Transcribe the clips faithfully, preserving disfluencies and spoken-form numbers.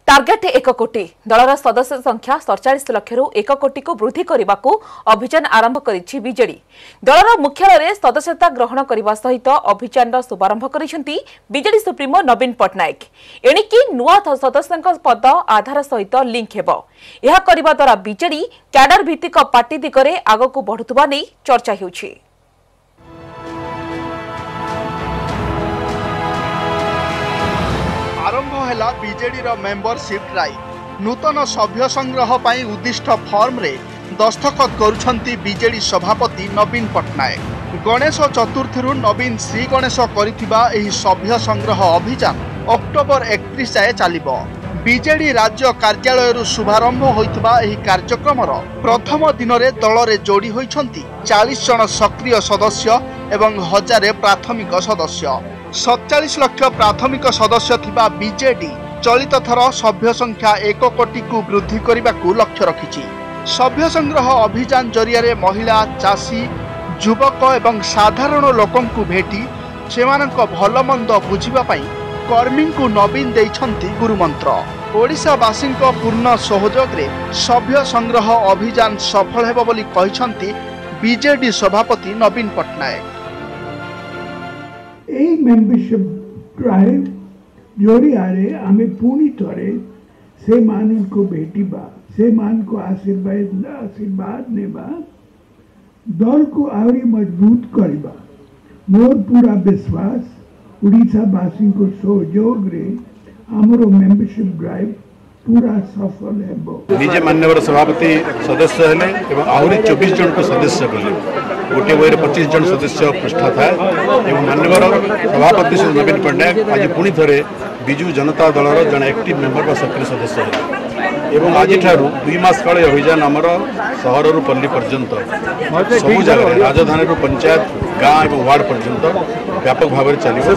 Target एक कोटी दलर सदस्य संख्या सड़चाश लाख रु एक कोटी को वृद्धि करने को अभियान आरंभ करिछि बीजेडी। दलर मुख्यालय सदस्यता ग्रहण करने सहित अभियान शुभारंभ करिसेंती बीजेडी सुप्रीमो नवीन पट्टनायक। एणिकी नुआ सदस्यों पद आधार सहित लिंक हेबो। यह करबा द्वारा बीजेडी कैडर भित्तिक पार्टी दिगरे आगकू बढ़ुतबा नै चर्चा हेउछि। आरंभ है बीजेडी मेंबरशिप ड्राइव। नूतन सभ्य संग्रह पर उद्दिष्ट फॉर्म रे दस्तखत करुछंती बीजेडी सभापति नवीन पट्टनायक। गणेश चतुर्थी नवीन श्री गणेश करिथिबा एही सभ्य संग्रह अभियान अक्टोबर एकतीस जाए चलिबो। बीजेडी राज्य कार्यालय शुभारंभ होइथिबा एही कार्यक्रमर प्रथम दिन रे दल रे जोड़ी होइछंती चालीस जन सक्रिय सदस्य एवं हजारे प्राथमिक सदस्य। सतचाश लाख प्राथमिक सदस्य थिबा बीजेडी चलित थर सभ्य संख्या एक कोटी को वृद्धि करने को लक्ष्य रखिछि। सभ्य संग्रह अभियान जरिया महिला चाषी युवक एवं साधारण लोकों को भेटी सेमानक भल मंद बुझिबा पई कर्मी को नवीन देइछंती गुरुमंत्र। ओडिशावासी पूर्ण सहयोग रे सभ्य संग्रह अभियान सफल हेबो बोली कहिछंती बीजेडी सभापति नवीन पट्टनायक। এই মেম্বরশিপ ড্রাইভ জরিয়ারে আমি পুনি থরে সে মানকু भेटिबा से मान को आशीर्वाद आशीर्वाद नेबा दल को आउरी मजबूत करबा। मोर पूरा विश्वास ओडिशावासी को सहयोग रे हमरो मेंबरशिप ड्राइव पूरा सफल हेबो। निजे मान्यवर सभापति सदस्य हेले एवं आहुरी चौबीस जन को सदस्य कले। गोटे बही पच्चीस जन सदस्य पृष्ठ था एवं मान्यवर सभापति श्री नवीन पट्टनायक आज पुणी थे विजु जनता दलर जन एक्टिव मेंबर व सक्रिय सदस्य एवं आज दुई मास काल अभियान आमर सहर रु पल्ली पर्यंत सबु जगह राजधानी रु पंचायत गाँ एवं वार्ड पर्यंत व्यापक भाव में चलिए।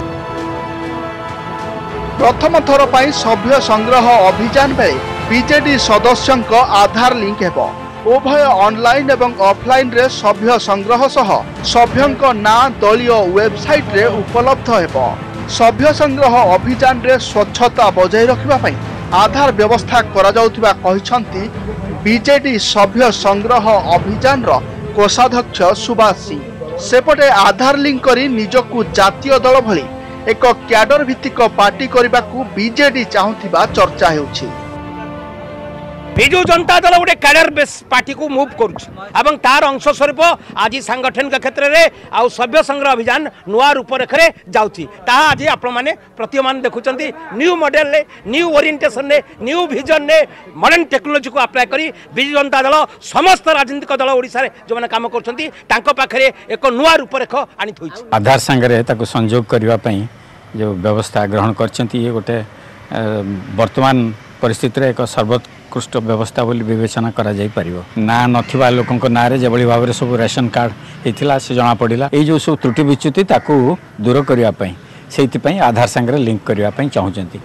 प्रथम थर पर सभ्य संग्रह अभियान बेले बीजेडी सदस्यों आधार लिंक हेबो। उभय ऑनलाइन एवं ऑफलाइन रे सभ्य संग्रह सह सभ्यों ना दलीय वेबसाइट रे उपलब्ध हेबो। सभ्य संग्रह अभियान रे स्वच्छता बजाय रखिबा पई आधार व्यवस्था करा जाउथिबा कहिसंती बीजेडी सभ्य संग्रह अभियान रो कोषाध्यक्ष सुभाष सिंह। सेपटे आधार लिंक करी निजकु जातीय दल भली एक क्याडर भित्तिक पार्टी करने को बीजेडी चाहूथिबा चर्चा हेउछि। बिजु जनता दल गोटे कैडर बेस पार्टी को मूव करुँ तार अंश स्वरूप आज सांगठनिक क्षेत्र में आउ सभ्य संग्रह अभियान नुआ रूपरेखे जाऊँगी। आज आपण मैंने प्रतीयमान देखुं न्यू मॉडल ने न्यू ओरिएंटेशन ने न्यू विजन ने मॉडर्न टेक्नोलॉजी को अप्लाई करी बिजु जनता दल समस्त राजनीतिक दल ओडिशा रे जो माने काम कर एक नुआ रूपरेख आनी थोइछि। आधार संगे संयोग करने जो व्यवस्था ग्रहण कर गोटे वर्तमान परिस्थिति एक सर्वोत्कृष्ट व्यवस्था बोली विवेचना करा जाई परिबो। ना नथिबा लोकन को नारे जेबली भाव रे सब रेशन कार्ड हेतिला से जना पड़िला ए जो सब त्रुटि विच्युति ताकू दूर करिया पई सेति पई आधार संगे लिंक करिया पई चाहुचंती।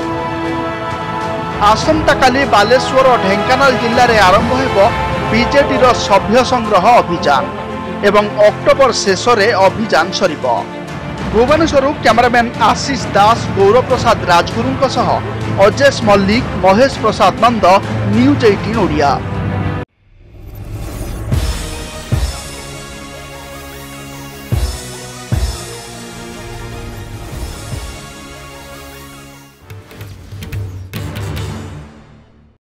आसंता काली बालेश्वर और ढेंकानाल जिल्ला रे आरंभ हेबो बीजेडी रो सभ्य संग्रह अभियान एवं अक्टोबर शेष रे अभियान सरिबो। भुवनेश्वर कैमरामैन आशीष दास गौरव प्रसाद राजगुरु अजय मल्लिक महेश प्रसाद नंद न्यूज अठारह ओडिया।